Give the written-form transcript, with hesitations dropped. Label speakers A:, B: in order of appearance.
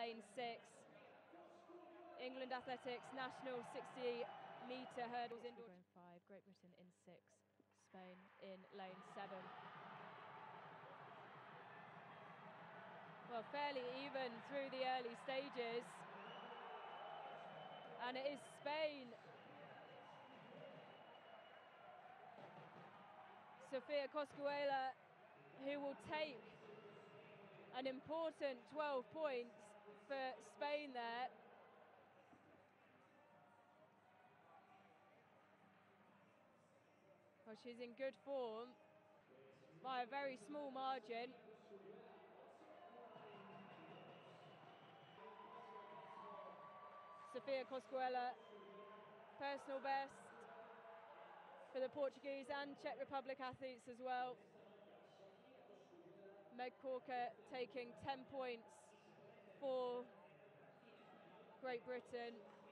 A: lane 6. England Athletics national 60-metre hurdles indoor.
B: In 5, Great Britain in 6, Spain in lane 7.
A: Well, fairly even through the early stages. And it is Spain. Sofia Cosculluela, who will take an important 12 points for Spain there. Well, she's in good form by a very small margin. Sofia Cosculluela, personal best for the Portuguese and Czech Republic athletes as well. Meg Corker taking 10 points for Great Britain.